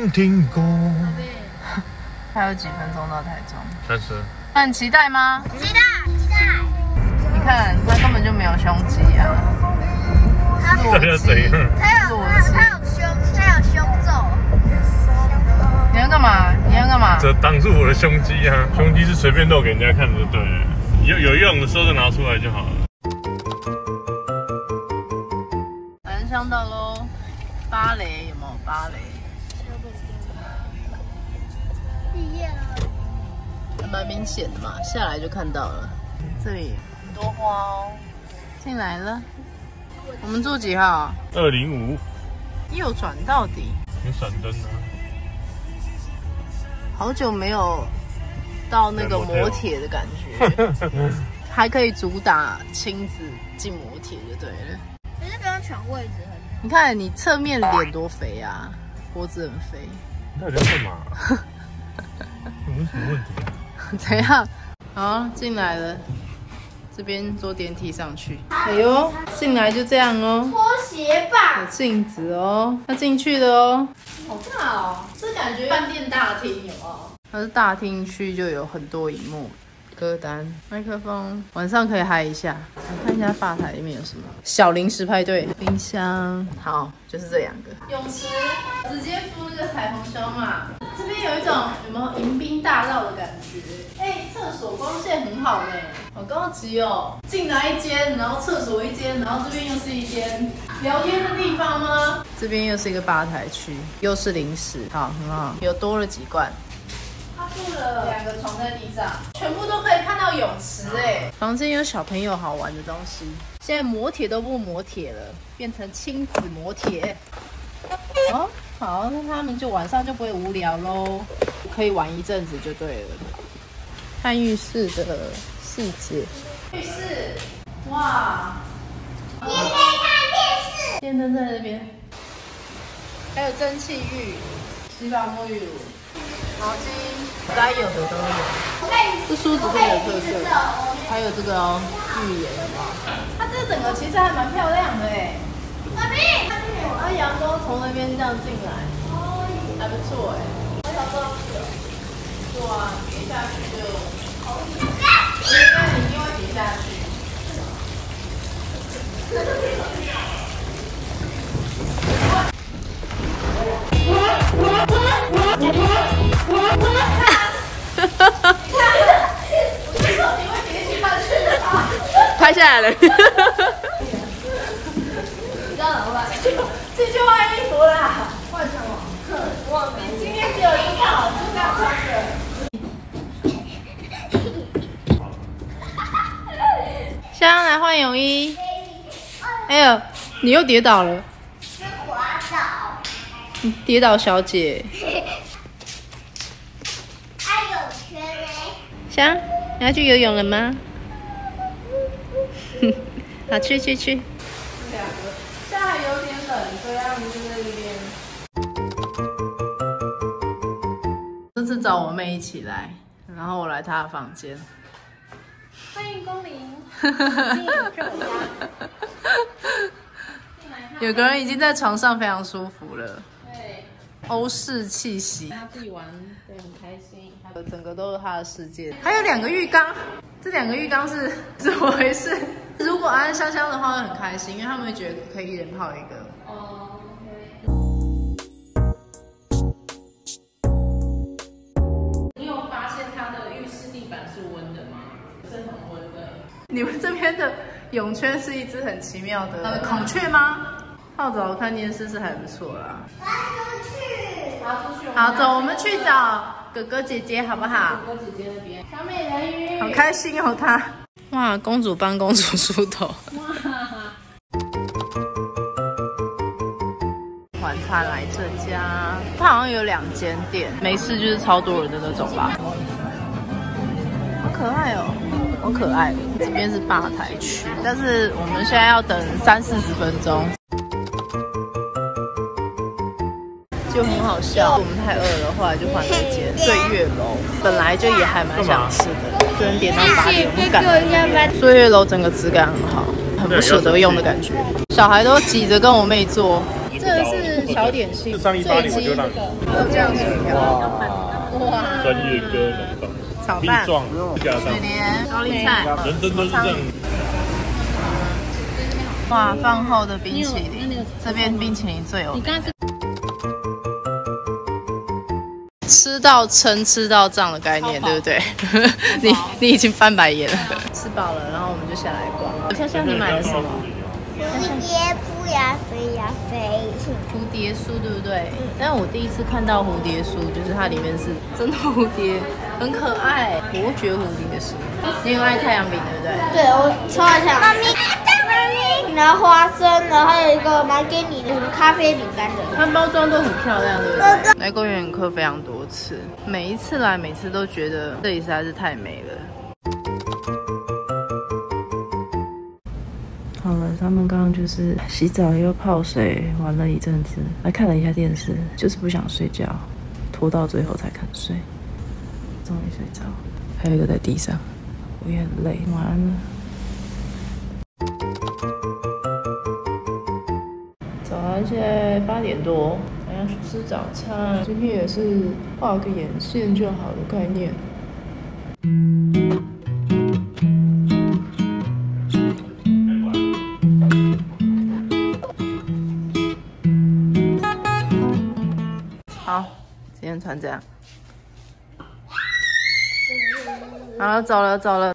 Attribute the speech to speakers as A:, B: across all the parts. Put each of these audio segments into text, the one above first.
A: 想听歌。
B: 还有几分钟到台中
A: 30。
B: 很期待吗？
C: 期待，期待。
B: 你看，他根本就没有胸肌啊。
A: 这要怎样？
C: 他有胸皱。
B: 你要干嘛？你要干嘛？
A: 这挡住我的胸肌啊！胸肌是随便露给人家看的，就对了。有用的时候就拿出来就好了。
B: 南香到喽，芭蕾有没有芭蕾？
C: 毕业了。
B: 还蛮明显的嘛，下来就看到了。这里很多花哦。进来了，我们住几号
A: 205。
B: 右转到底。
A: 有闪灯啊。
B: 好久没有到那个摩铁的感觉，还可以主打亲子进摩铁就对了。
C: 可是不用抢位置很好。
B: 你看你侧面脸多肥啊，脖子很肥。
A: 你到底要干嘛？有什么问题啊？
B: 怎样？好，进来了，这边坐电梯上去。哎呦，进来就这样哦。
C: 拖鞋吧。
B: 有镜子哦，要进去的哦。好大哦，这感觉饭店大厅有没有？它是大厅区，就有很多萤幕、歌单、麦克风，晚上可以嗨一下。我看一下吧台里面有什么，小零食派对、冰箱，好，就是这2个。泳池直接敷那个彩虹小马，这边有一种有没有迎宾大道的感觉？哎，厕所光线很好呢，好高级哦。进来一间，然后厕所一间，然后这边又是一间聊天的地方吗？这边又是一个吧台区，又是零食，好，很好，有多了几罐。他铺了2个床在地上，全部都可以看到泳池哎。房间有小朋友好玩的东西。现在摩铁都不摩铁了，变成亲子摩铁。哦，好，那他们就晚上就不会无聊喽，可以玩一阵子就对了。看浴室的细节。浴室，哇！
C: 也可以看电视。
B: 电灯在那边，还有蒸汽浴、洗发沐浴乳。毛巾该有的都有，这梳子真的有特色，还有这个哦，浴帘有没有？它这整个其实还蛮漂亮的哎。爸比，它阳光从那边这样进来，还不错哎。哇，跌下去就，那你一定会跌下去。拍下来了。你知道怎么办？自己去换衣服啦。换什么？我今天只有1套，就这样穿着。现在来换泳衣。哎呦，你又跌倒了。
C: 是滑倒。
B: 你跌倒小姐。
C: 还有圈嘞。
B: 香，你要去游泳了吗？好，去。现在有点冷，所以他们就在这边。这次找我妹一起来，然后我来她的房间。
C: 欢迎光临，这我家。
B: 有个人已经在床上非常舒服了，
D: 对，
B: 欧式气息，
D: 他自己玩，对，很开心。
B: 整个都是他的世界。还有2个浴缸，这2个浴缸是怎么回事？如果安安香香的话会很开心，因为他们会觉得可以1人泡1个。
D: 哦，你有发现它的浴室地板是温的吗？是很温的。
B: 你们这边的泳圈是一只很奇妙的孔雀吗？泡澡看电视是还不错啦。好，走，我们去找哥哥姐姐好不好？
D: 哥哥姐姐那边，小美人鱼，
B: 好开心哦，他。哇，公主帮公主梳头。晚餐来这家，它好像有2间店，没事就是超多人的那种吧。好可爱哦，好可爱。这边是吧台区，但是我们现在要等30-40分钟。就很好笑，我们太饿了，后来就换了一间醉月楼，本来就也还蛮想吃的，个人点到8点，我们赶来。醉月楼整个质感很好，很不舍得用的感觉，小孩都挤着跟我妹坐。这个是是小点心。
A: 是上180我就让你。
B: 豆浆水饺。哇！
A: 专业哥冷冻。
B: 炒饭。
A: 加上
B: 水莲、高丽菜。
A: 人生都是这样。
B: 哇，饭后的冰淇淋，这边冰淇淋最有名。吃到撑、吃到胀的概念，对不对？你已经翻白眼了。吃饱了，然后我们就下来逛。香香，你买了什么？
E: 蝴蝶扑呀飞呀飞。
B: 蝴蝶酥，对不对？但是我第一次看到蝴蝶酥，就是它里面是真的蝴蝶，很可爱。伯爵蝴蝶酥，你很爱太阳饼，对不对？
E: 对，我超爱太阳饼。妈咪，然后花生，然后还有一个买给你的咖啡饼干的。
B: 它包装都很漂亮，对不对？来公园课非常多次，每一次来，每次都觉得这里实在是太美了。好了，他们刚刚就是洗澡又泡水，玩了一阵子，还看了一下电视，就是不想睡觉，拖到最后才肯睡，终于睡着。还有一个在地上，我也很累，晚安了。早上现在8点多，还要去吃早餐。今天也是画个眼线就好的概念。好，今天穿这样。好了，走了走了。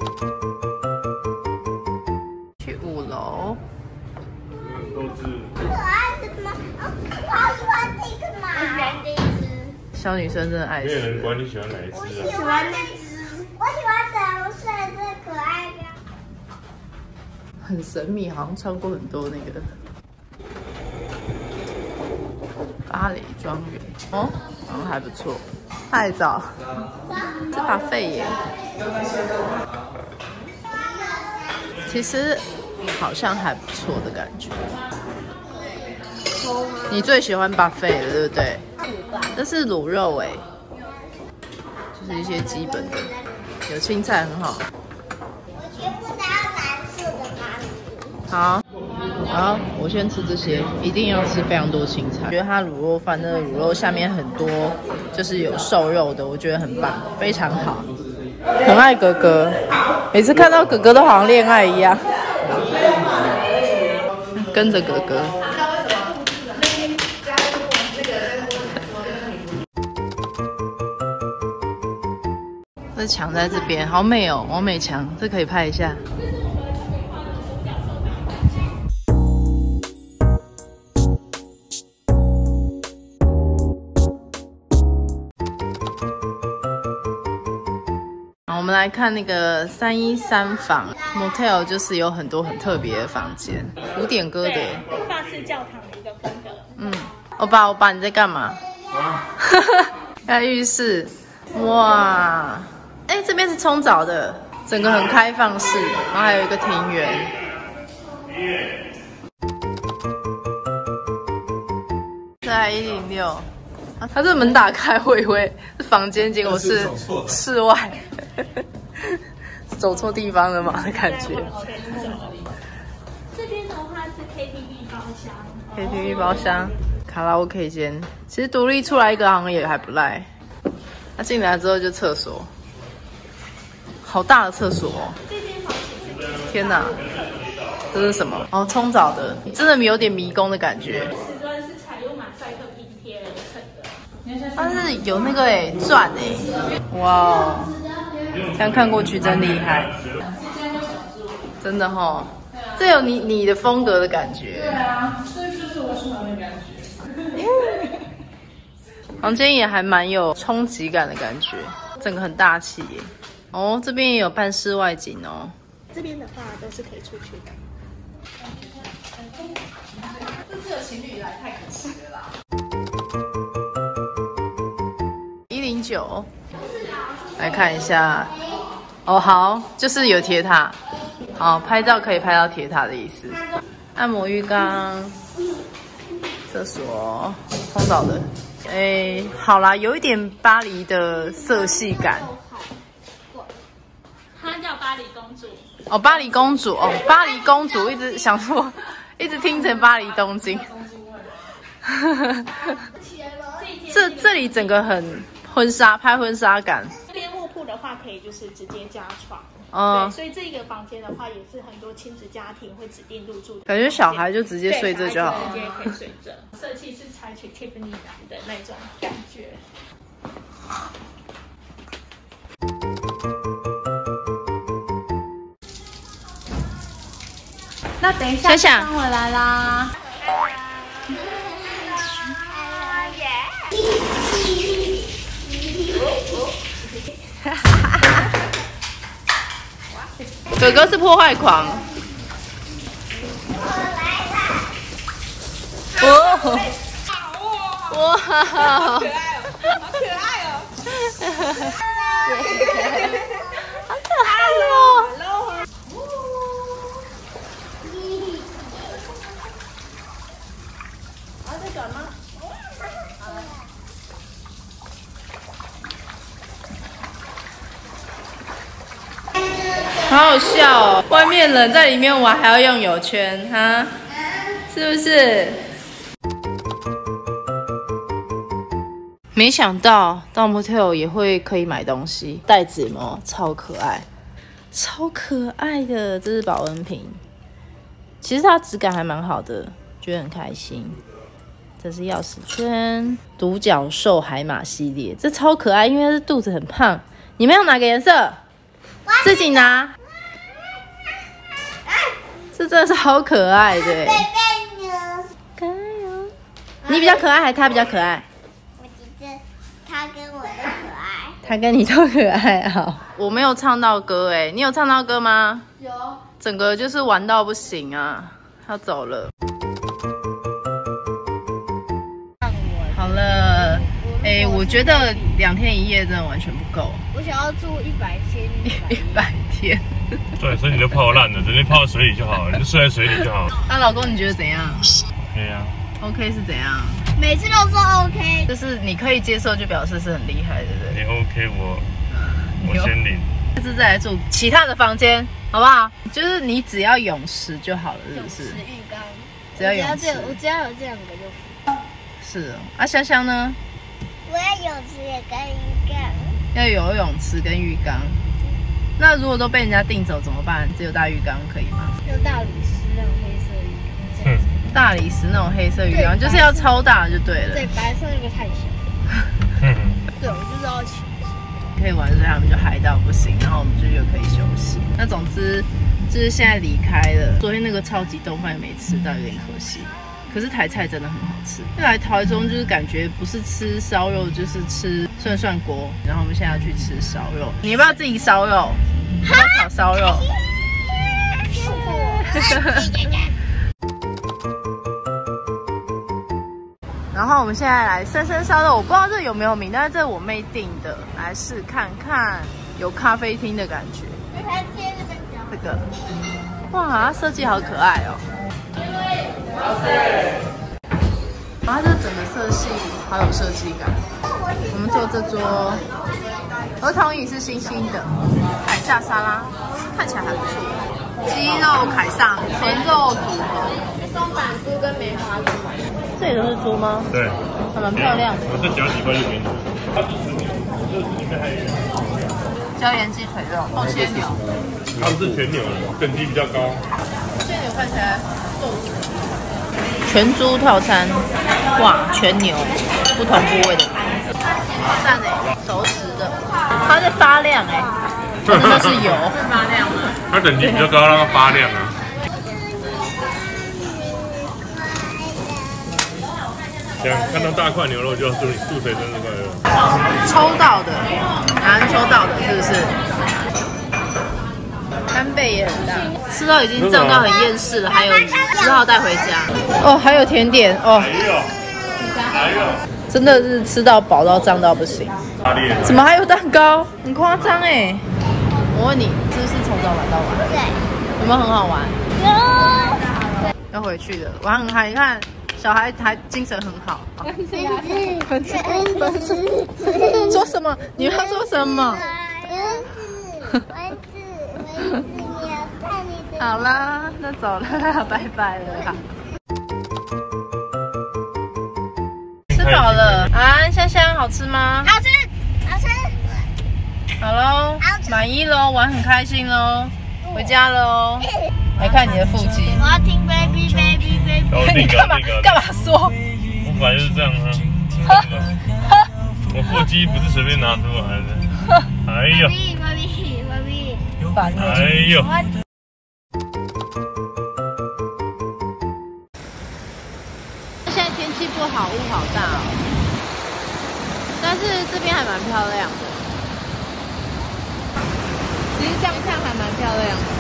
B: 去5楼。
A: 都是。
E: 可爱的吗？我好喜欢这个嘛。我喜欢这一只。
B: 小女生真的爱吃。
A: 没有人管你喜欢哪一只啊。
E: 我喜欢那只。我喜欢粉红色最可爱的。
B: 很神秘，好像穿过很多那个巴黎庄园哦，好像还不错。太早，这把肺耶。其实好像还不错的感觉。你最喜欢buffet了，对不对？这是卤肉哎，就是一些基本的，有青菜很好。
E: 我全部都要蓝色的吗？
B: 好，好，我先吃这些，一定要吃非常多青菜。我觉得它卤肉饭那个卤肉下面很多就是有瘦肉的，我觉得很棒，非常好。很爱哥哥，每次看到哥哥都好像恋爱一样，跟着哥哥。这墙在这边，好美哦，王美强，这可以拍一下。我们来看那个313房 motel， 就是有很多很特别的房间，古典歌的，
C: 法式教堂的一个风格。
B: 嗯，欧巴，你在干嘛？看浴室，哇，哎，这边是冲澡的，整个很开放式，然后还有一个庭园。在106，他这门打开，我以为是房间，结果是室外。走错地方了嘛？感觉。
C: 这边的话是 KTV 包厢。
B: KTV 包厢，卡拉 OK 间，其实独立出来一个好像也还不赖。他进来之后就厕所，好大的厕所哦！天哪，这是什么？哦，冲澡的，真的有点迷宫的感觉。
C: 瓷砖是采用马赛克拼贴而成的。
B: 它是有那个钻哇哦！这样看过去真厉害，真的齁，这有你的风格的感觉。对啊，这就是我喜欢的感觉。房间也还蛮有冲击感的感觉，整个很大气耶。哦，这边也有半室外景哦。
C: 这边的话都是可以出去的。
B: 这只有情侣来太可惜了啦。109。来看一下，哦，好，就是有铁塔，好，拍照可以拍到铁塔的意思。按摩浴缸，厕所，冲澡的，好啦，有一点巴黎的色系感。
C: 它叫巴黎公主。
B: 哦，巴黎公主，哦，巴黎公主，一直想说，一直听成巴黎东京。 这里整个很婚纱，拍婚纱感。
F: 这边卧铺的话，可以就是直接加床。
B: 哦，
F: 对，所以这个房间的话，也是很多亲子家庭会指定入住的。
B: 感觉小孩就直接睡这就好了。
F: 直接可以睡这。设计是采取 Tiffany 蓝的那种感觉。
C: 那等一下
B: 想想
C: 放回来啦。
B: 哥哥是破坏狂。哦，哇，好可爱哦，好可爱哦，好可爱哦。
F: 再转吗？
B: 好好笑哦！外面人在里面玩还要用友圈，哈，是不是？没想到到 motel 也会可以买东西，袋子有没有超可爱，超可爱的，这是保温瓶。其实它质感还蛮好的，觉得很开心。这是钥匙圈，独角兽海马系列，这超可爱，因为它是肚子很胖。你们要哪个颜色？自己拿。这真的是好可爱的。可爱哦。你比较可爱还是他比较可爱？
E: 我觉得他跟我都可爱。
B: 他跟你都可爱啊！我没有唱到歌哎，你有唱到歌吗？
C: 有。
B: 整个就是玩到不行啊！他走了。好了，我觉得2天1夜真的完全不够。
E: 我想要住100天。
B: 100天。
A: 对，所以你就泡烂了，直接泡在水里就好了，你就睡在水里就好了。
B: 那老公你觉得怎样
A: ？OK 啊。
B: OK 是怎样？
E: 每次都说 OK，
B: 就是你可以接受，就表示是很厉害，对不对？
A: 你 OK， 我先领。
B: 下次再来住其他的房间，好不好？就是你只要泳池就好了，是不是？
E: 泳池浴缸，
B: 只要泳池，
E: 我只要有这两个就服。
B: 是哦。啊，香香呢？
E: 我要泳池也跟浴缸。
B: 要有泳池跟浴缸。那如果都被人家订走怎么办？只有大浴缸可以吗？
E: 有大理石那种黑色浴缸。
B: 大理石那种黑色浴缸，就是要超大就对了。
E: 对，白色那个太小。对，我就是要请。
B: 可以玩，所以他们就嗨到不行，然后我们就可以休息。那总之就是现在离开了，昨天那个超级冻饭没吃到，有点可惜。可是台菜真的很好吃。来台中就是感觉不是吃烧肉，就是吃涮锅。然后我们现在要去吃烧肉，你要不要自己烧肉？要不要烤烧肉？然后我们现在来生生烧肉，我不知道这有没有名，但是这我妹订的，来试看看，有咖啡厅的感觉。这个，哇，它设计好可爱哦。然后它这整个色系好有设计感。我们做这桌儿童椅是星星的，凯撒沙拉看起来还不错，鸡肉凯撒纯肉组合，松板猪跟梅花猪。这里都是猪吗？
A: 对，
B: 还蛮漂亮的。
A: 我再夹几块就给你。它不是牛，这里面还有一个
B: 椒盐鸡腿肉、厚切牛。
A: 它不是全牛的，等级比较高。
B: 这牛看起来瘦。全猪套餐，哇，全牛，不同部位的，好赞哎，熟食的，它在发亮哎，那是油，会发亮吗？
A: 它等级比较高，让它发亮啊。看到大块牛肉就要祝谁生日快乐。
B: 抽到的，答案抽到的是不是？干贝也很大，吃到已经胀到很厌世了，还有只好带回家。哦，还有甜点哦，
A: 还有，
B: 真的是吃到饱到胀到不行。怎么还有蛋糕？很夸张哎！我问你，是不是从早玩到晚？
E: 对。
B: 有没有很好玩？
E: 有。
B: 要回去了，玩很嗨，你看。小孩还精神很好。说什么？你要说什么？好啦，那走了，拜拜了。 饱了。啊，香香好吃吗？
E: 好吃，好吃。
B: 好喽，满意喽，玩很开心喽，回家了哦。来看你的腹肌。
E: 我要听 baby baby baby。
B: 你干嘛说？
A: 我本来就是这样啊。我腹肌不是随便拿出来的。哎呦，哎呦。
B: 现在天气不好，雾好大哦。但是这边还蛮漂亮的。其实这样看还蛮漂亮的。